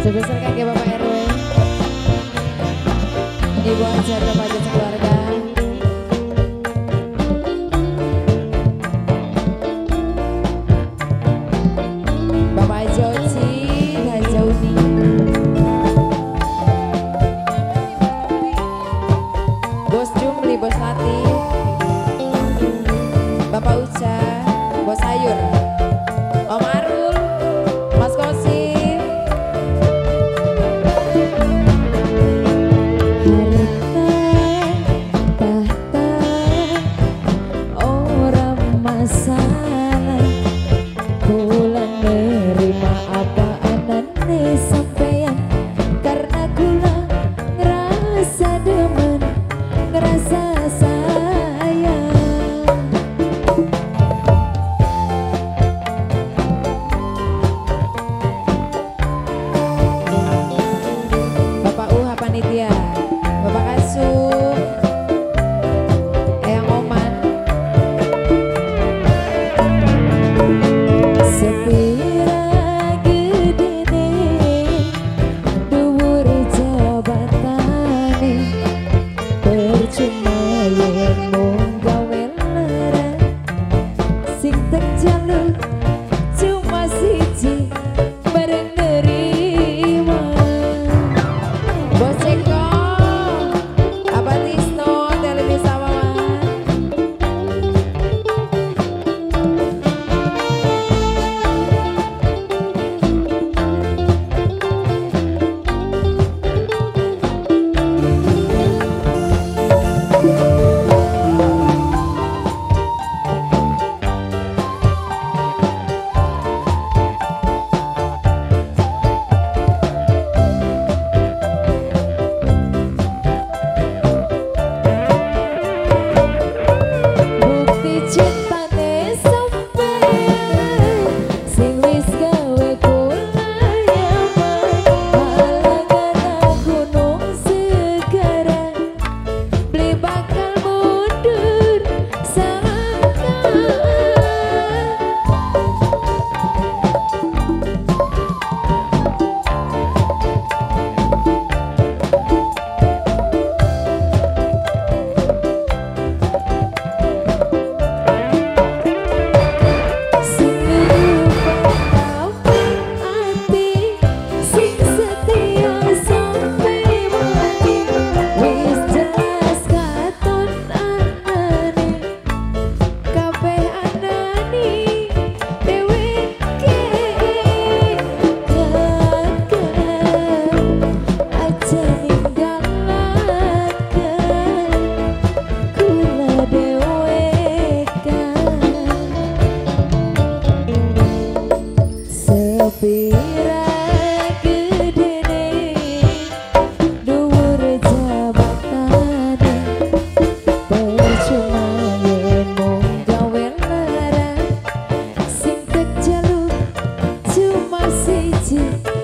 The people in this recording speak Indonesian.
Sebesar kakek Bapak RW, Ibu Hajar Bapak keluarga. Bapak Joci, Haja Uni, Bos Jumli, Bos Lati, Bapak Uca, Bos Sayur, Om Arul, Mas Kosi. Panitia, Bapak Kasum, Eyang Oman, sepira gedene dhuwur jabatane, percuma yen mung gawe lara, sing tak jaluk cuma siji bareng nerima. Bos Eko, Abah Tisno, Televisi Sawawan. Sepira gedene dhuwur jabatane, percuma yen mung gawe lara, sing tak jaluk cuma siji.